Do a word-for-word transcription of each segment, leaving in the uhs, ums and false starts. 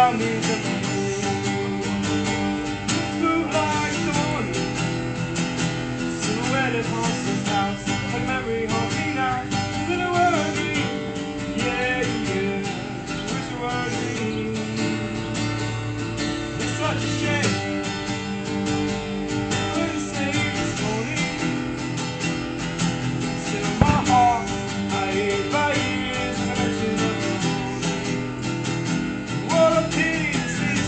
around me differently. Blue lights on, silhouetted haunts this house. A memory haunts me now. Wish it were a dream. Yeah, yeah. Wish it were a dream. It's such a shame. Couldn't sleep this morning. Still in my heart, I ate by years. I mentioned nothing. What a pity to see.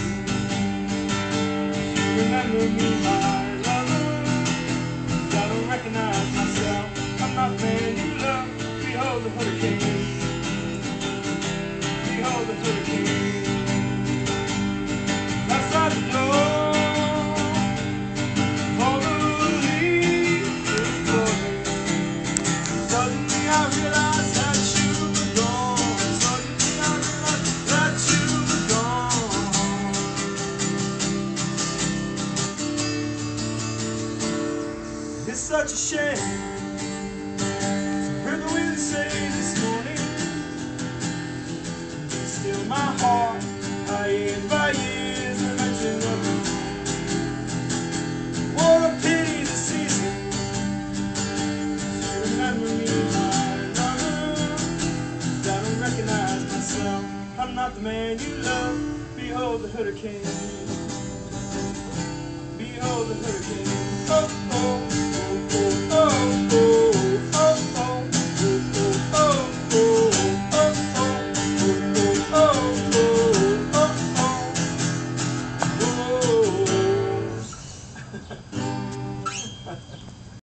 Remember me, my lover. I don't recognize myself. I'm not the man you love. Behold the hurricane. Behold the hurricane. Outside the door, all the leaves are falling. Suddenly I realized that you were gone. Suddenly I realized that you were gone. It's such a shame. Heard the wind say this morning. Still my heart, I ate by years. I mentioned nothing. What a pity the season. Remember me, my lover. I don't recognize myself. I'm not the man you love. Behold the hurricane. Behold the hurricane.